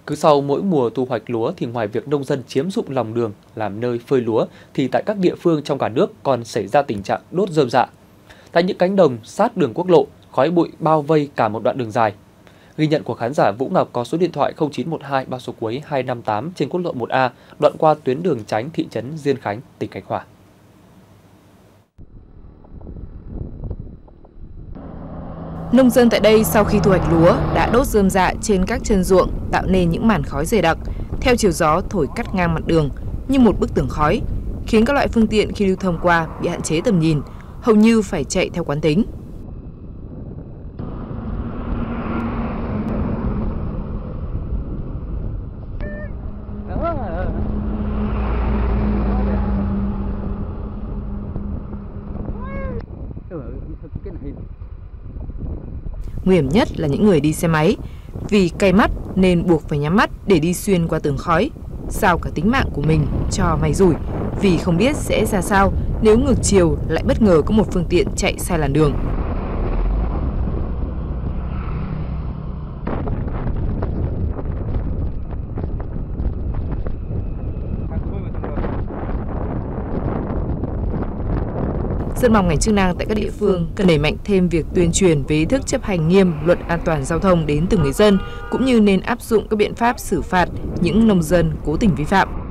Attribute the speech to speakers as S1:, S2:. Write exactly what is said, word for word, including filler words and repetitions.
S1: Cứ sau mỗi mùa thu hoạch lúa thì ngoài việc nông dân chiếm dụng lòng đường làm nơi phơi lúa thì tại các địa phương trong cả nước còn xảy ra tình trạng đốt rơm rạ. Tại những cánh đồng sát đường quốc lộ, khói bụi bao vây cả một đoạn đường dài. Ghi nhận của khán giả Vũ Ngọc có số điện thoại không chín một hai ba số cuối hai năm tám trên quốc lộ một A, đoạn qua tuyến đường tránh thị trấn Diên Khánh, tỉnh Khánh Hòa.
S2: Nông dân tại đây sau khi thu hoạch lúa đã đốt rơm rạ trên các chân ruộng tạo nên những màn khói dày đặc theo chiều gió thổi cắt ngang mặt đường như một bức tường khói, khiến các loại phương tiện khi lưu thông qua bị hạn chế tầm nhìn, hầu như phải chạy theo quán tính. Nguy hiểm nhất là những người đi xe máy, vì cay mắt nên buộc phải nhắm mắt để đi xuyên qua tường khói, giao cả tính mạng của mình cho may rủi, vì không biết sẽ ra sao nếu ngược chiều lại bất ngờ có một phương tiện chạy sai làn đường. Rất mong ngành chức năng tại các địa phương cần đẩy mạnh thêm việc tuyên truyền về ý thức chấp hành nghiêm luật an toàn giao thông đến từng người dân, cũng như nên áp dụng các biện pháp xử phạt những nông dân cố tình vi phạm.